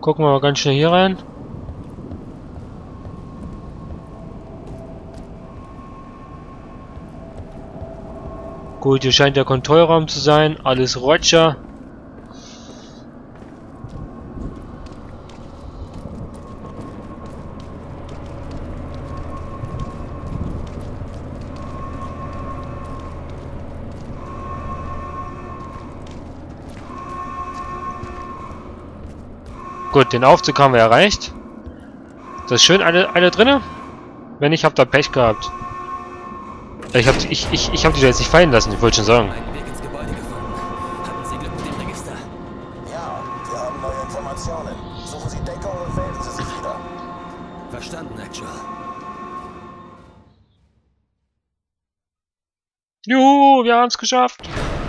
Gucken wir mal ganz schnell hier rein. Gut, hier scheint der Kontrollraum zu sein. Alles Roger. Gut, den Aufzug haben wir erreicht. Das ist schön, alle drinne? Wenn nicht, habt ihr Pech gehabt. Ich hab die da jetzt nicht fallen lassen, ich wollte schon sagen. Einen Weg ins Gebäude gefunden. Hatten Sie Glück mit dem Register? Ja, wir haben neue Informationen. Suchen Sie Deckung und melden Sie sich wieder. Verstanden, Actual. Juhu, wir haben es geschafft.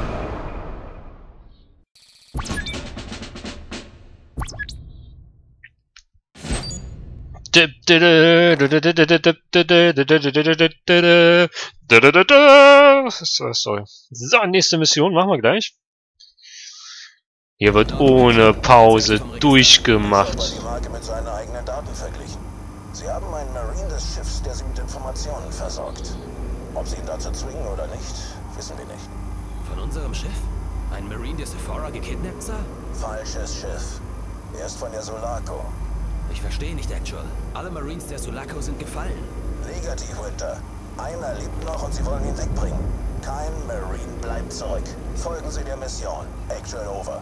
Sorry. So, nächste Mission machen wir gleich. Hier wird ohne Pause durchgemacht. Die Marke mit seinen eigenen Daten verglichen. Sie haben einen Marine des Schiffs, der Sie mit Informationen versorgt. Ob Sie ihn dazu zwingen oder nicht, wissen wir nicht. Von unserem Schiff? Ein Marine der Sephora gekidnappt, Sir? Falsches Schiff. Er ist von der Sulaco. Ich verstehe nicht, Actual. Alle Marines der Sulaco sind gefallen. Negativ, Winter. Einer lebt noch und Sie wollen ihn wegbringen. Kein Marine bleibt zurück. Folgen Sie der Mission. Actual over.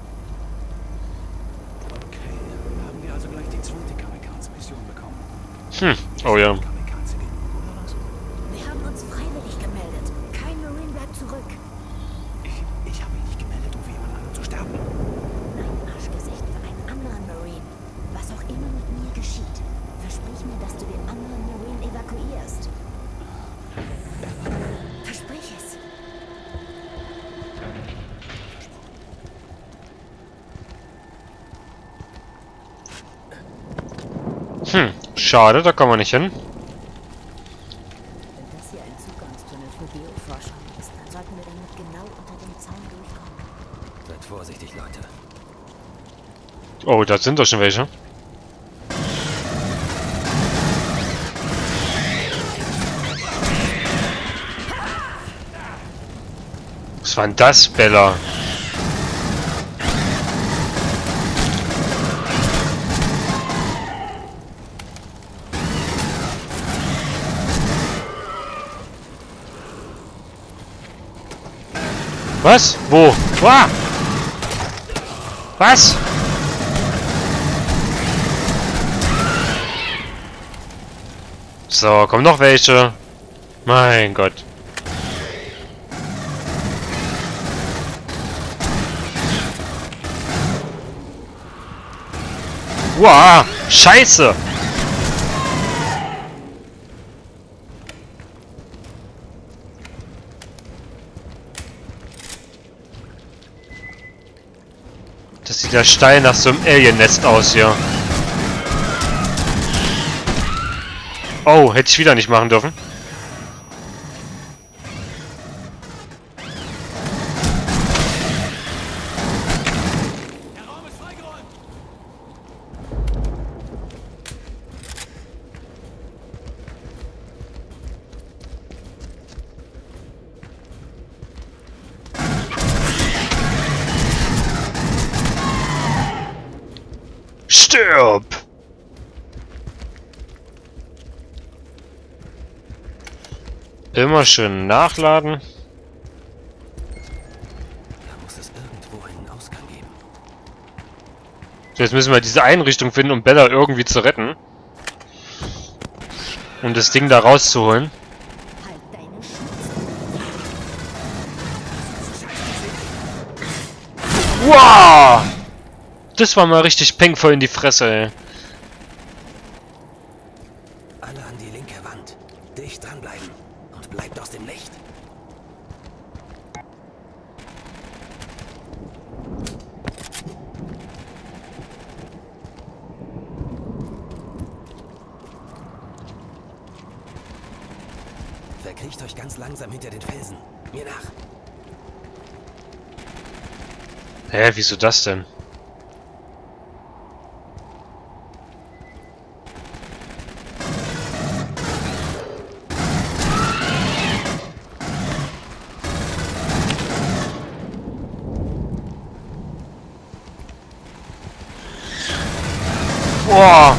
Okay, haben wir also gleich die zweite Kamikaze-Mission bekommen. Oh ja. Kamikaze genug, oder was? Wir haben uns freiwillig gemeldet. Kein Marine bleibt zurück. Ich habe mich nicht gemeldet, um für jemand anderen zu sterben. Ein Arschgesicht für einen anderen Marine. Was auch immer mit mir geschieht, versprich mir, dass du den anderen Marine evakuierst. Versprich es. Schade, da kommen wir nicht hin. Wenn das hier ein Zugangstunnel für Bioforscher ist, dann sollten wir damit genau unter dem Zaun durchkommen. Seid vorsichtig, Leute. Oh, da sind doch schon welche. Was war denn das, Bella? Was? Wo? Wow! Was? So, kommen noch welche. Mein Gott. Wow! Scheiße! Das sieht ja steil nach so einem Alien-Nest aus hier. Oh, hätte ich wieder nicht machen dürfen. Der Raum ist freigeräumt! Stirb! Immer schön nachladen. Da muss es irgendwo einen Ausgang geben. Jetzt müssen wir diese Einrichtung finden, um Bella irgendwie zu retten. Um das Ding da rauszuholen. Halt deine Schnauze. Wow! Das war mal richtig pengvoll in die Fresse, ey. Alle an die linke Wand. Dicht dranbleiben. Und bleibt aus dem Licht. Verkriecht euch ganz langsam hinter den Felsen. Mir nach. Hä, wieso das denn? Boah.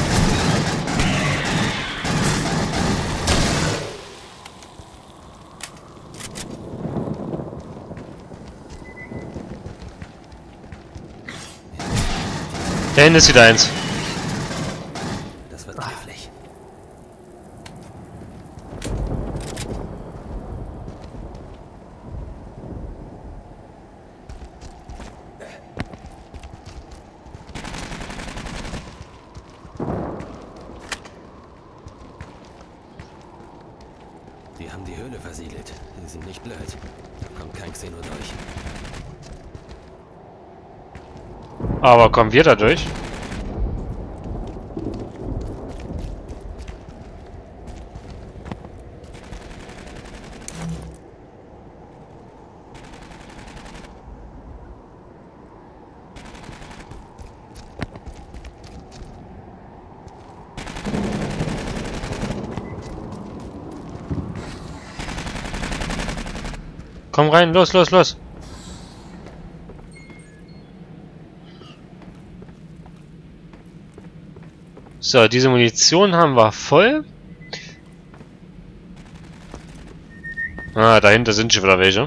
Da hinten ist wieder eins. Das wird knifflig. Die haben die Höhle versiegelt. Die sind nicht blöd. Da kommt kein Xeno durch. Aber kommen wir da durch? Komm rein, los, los, los. So, diese Munition haben wir voll. Ah, dahinter sind schon wieder welche.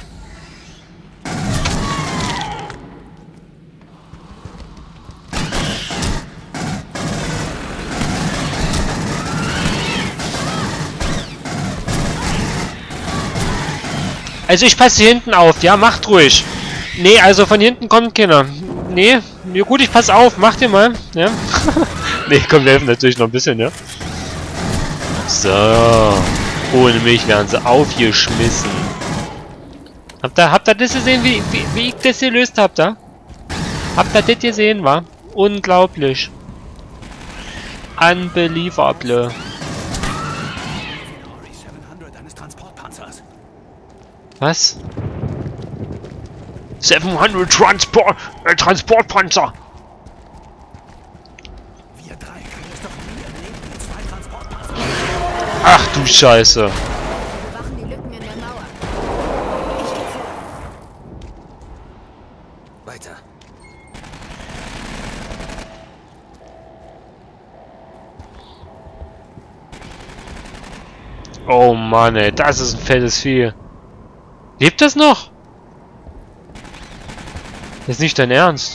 Also ich passe hier hinten auf, ja, macht ruhig. Nee, also von hinten kommt keiner. Nee, ja gut, ich passe auf, macht ihr mal, ja. Nee, komm, wir helfen natürlich noch ein bisschen, ja. So, ohne mich werden sie aufgeschmissen. Habt ihr das gesehen, wie ich das gelöst hab, da? Habt ihr das gesehen, wa? Unglaublich. Unbelievable. eines Transportpanzers. Was? 700 Transportpanzer! Wir drei können es doch nie erleben, wie 2 Transportpanzer. Ach du Scheiße. Bewachen die Lücken in der Mauer. Ich gehe vor. Weiter. Oh Mann, ey, das ist ein fettes Vieh. Lebt das noch? Das ist nicht dein Ernst.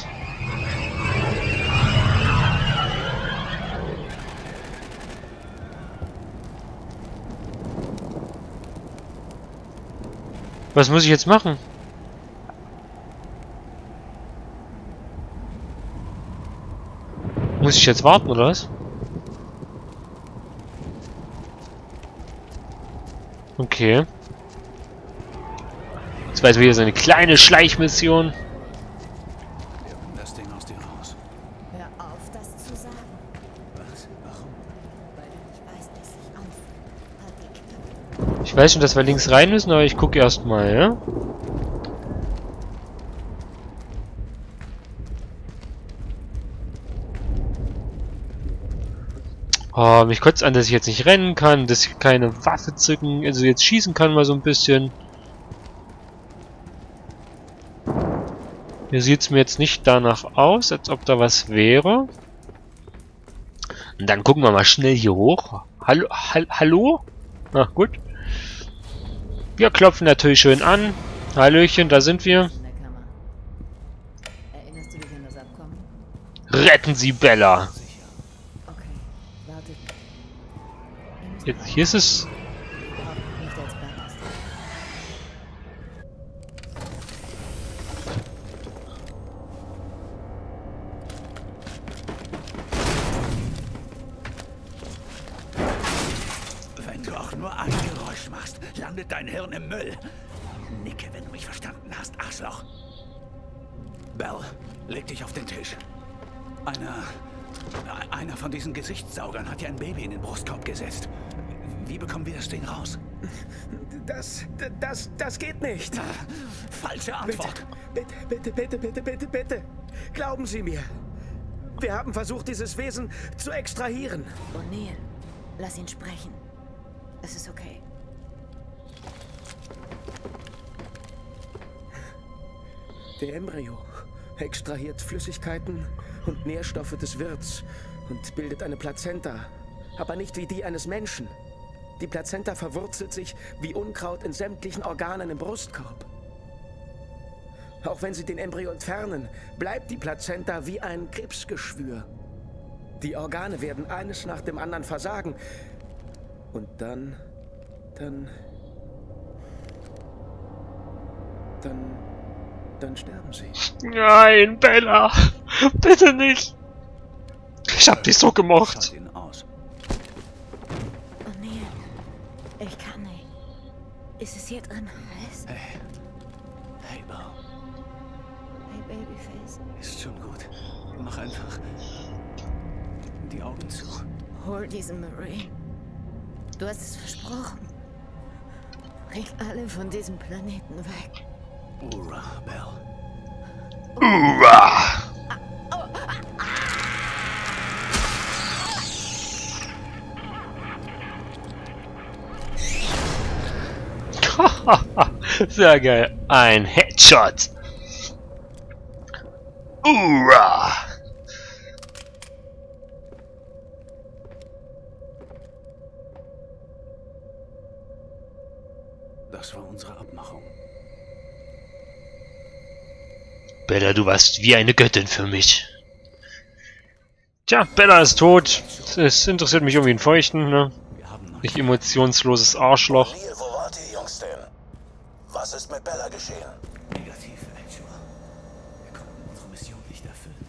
Was muss ich jetzt machen? Muss ich jetzt warten, oder was? Okay. Jetzt war jetzt wieder so eine kleine Schleichmission. Wir holen das Ding aus dir raus. Hör auf, das zu sagen. Was? Warum? Weil du nicht weißt, dass ich auf. Halt die Klappe. Ich weiß schon, dass wir links rein müssen, aber ich gucke erstmal, ja? Oh, mich kotzt an, dass ich jetzt nicht rennen kann, dass ich keine Waffe zücken, also jetzt schießen kann mal so ein bisschen. Hier sieht es mir jetzt nicht danach aus, als ob da was wäre. Und dann gucken wir mal schnell hier hoch. Hallo? Hallo? Ach, gut. Wir klopfen natürlich schön an. Hallöchen, da sind wir. In der Kammer. Erinnerst du dich an das Abkommen? Retten Sie Bella! Okay, wartet. Ihr müsst Jetzt, hier ist es... überhaupt nicht als Ballast. Wenn du auch nur ein Geräusch machst, landet dein Hirn im Müll. Nicke, wenn du mich verstanden hast, Arschloch. Bell, leg dich auf den Tisch. Einer von diesen Gesichtssaugern hat dir ein Baby in den Brustkorb gesetzt. Wie bekommen wir das Ding raus? Das geht nicht. Falsche Antwort. Bitte. Glauben Sie mir. Wir haben versucht, dieses Wesen zu extrahieren. O'Neill, lass ihn sprechen. Es ist okay. Der Embryo extrahiert Flüssigkeiten und Nährstoffe des Wirts und bildet eine Plazenta, aber nicht wie die eines Menschen. Die Plazenta verwurzelt sich wie Unkraut in sämtlichen Organen im Brustkorb. Auch wenn sie den Embryo entfernen, bleibt die Plazenta wie ein Krebsgeschwür. Die Organe werden eines nach dem anderen versagen. Und dann sterben sie. Nein, Bella! Bitte nicht! Ich hab dich so gemocht. Schalt ihn aus. O'Neill, ich kann nicht. Ist es hier drin heiß? Hey, Belle. Hey, Babyface. Ist schon gut. Mach einfach die Augen zu. Hol diesen Marine. Du hast es versprochen. Bring alle von diesem Planeten weg. Ura, Belle. Hurra! Sehr geil. Ein Headshot. Hurra! Das war unsere Abmachung. Bella, du warst wie eine Göttin für mich. Tja, Bella ist tot. Es interessiert mich irgendwie ein Feuchten, ne? Wir haben noch Ich emotionsloses Arschloch. Neil, wo wart ihr Jungs denn? Was ist mit Bella geschehen? negativ, Angela. Wir konnten unsere Mission nicht erfüllen.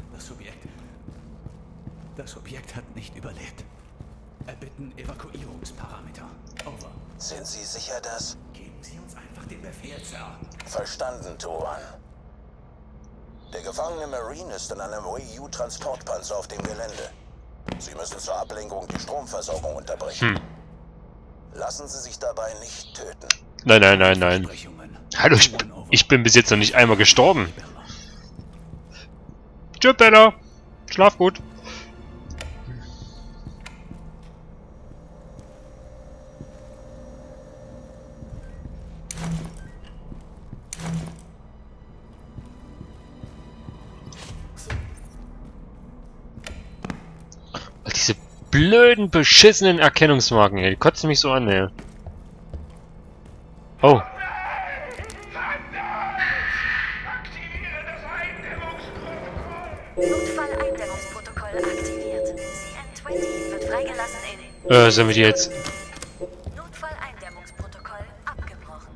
Das Objekt hat nicht überlebt. Erbitten Evakuierungsparameter. Over. Sind Sie sicher, dass... Geben Sie uns einfach den Befehl, Sir. Verstanden, Tuan. Der gefangene Marine ist in einem WU-Transportpanzer auf dem Gelände. Sie müssen zur Ablenkung die Stromversorgung unterbrechen. Lassen Sie sich dabei nicht töten. Nein, nein, nein, nein. Versprechungen. Hallo, ich bin bis jetzt noch nicht einmal gestorben. Tschüss, Bella. Schlaf gut. Diese blöden, beschissenen Erkennungsmarken, ey. Die kotzen mich so an, ey. Oh. Notfalleindämmungsprotokoll aktiviert. CN20 wird freigelassen in... Sind wir die jetzt? Notfalleindämmungsprotokoll abgebrochen.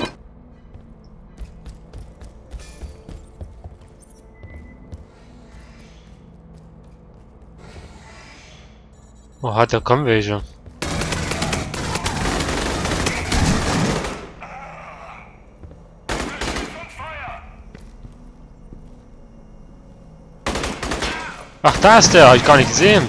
Oh, da kommen welche. Ach, da ist der. Hab ich gar nicht gesehen.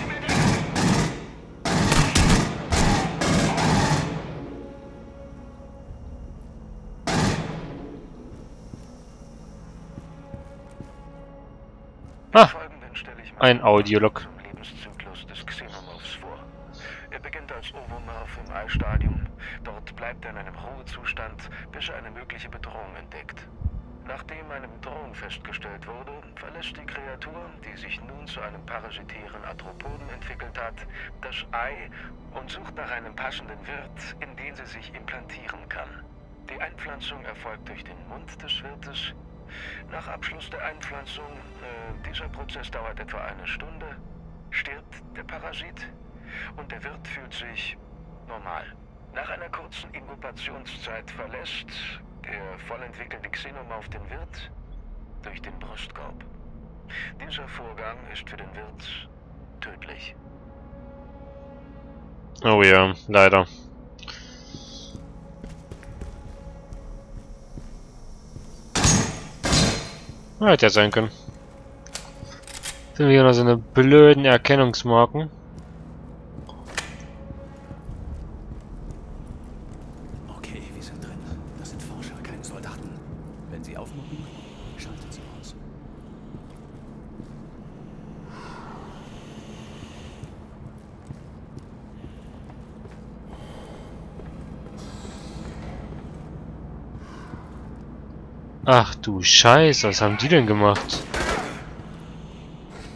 Ah, ein Audiolog. Zum Lebenszyklus des Xenomorphs vor. Er beginnt als Ovomorph im Eistadium. Dort bleibt er in einem Ruhezustand, bis er eine mögliche Bedrohung entdeckt. Nachdem eine Bedrohung festgestellt wurde, verlässt die Kreatur, die sich nun zu einem parasitären Arthropoden entwickelt hat, das Ei und sucht nach einem passenden Wirt, in den sie sich implantieren kann. Die Einpflanzung erfolgt durch den Mund des Wirtes. Nach Abschluss der Einpflanzung, dieser Prozess dauert etwa eine Stunde, stirbt der Parasit und der Wirt fühlt sich normal. Nach einer kurzen Inkubationszeit verlässt der vollentwickelte Xenomorph den Wirt durch den Brustkorb. Dieser Vorgang ist für den Wirt tödlich. Oh ja, leider. Hätte ja sein können. Sind wir hier noch so eine blöden Erkennungsmarken? Okay, wir sind drin. Das sind Forscher, keine Soldaten. Wenn sie aufmucken, schaltet sie aus. Ach du Scheiße, was haben die denn gemacht?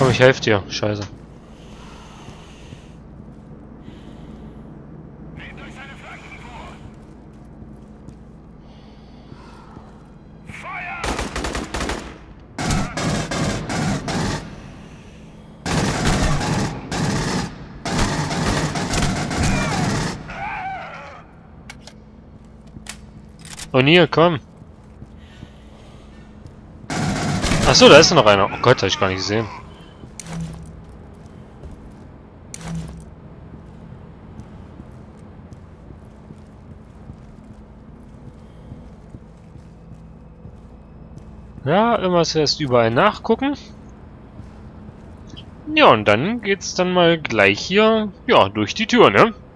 Komm, ich helfe dir. Scheiße. Nehmt euch seine Flanken vor! Feuer! O'Neill, komm. Achso, da ist noch einer. Oh Gott, hab ich gar nicht gesehen. Ja, immer zuerst überall nachgucken. Ja, und dann geht's dann mal gleich hier, ja, durch die Tür, ne?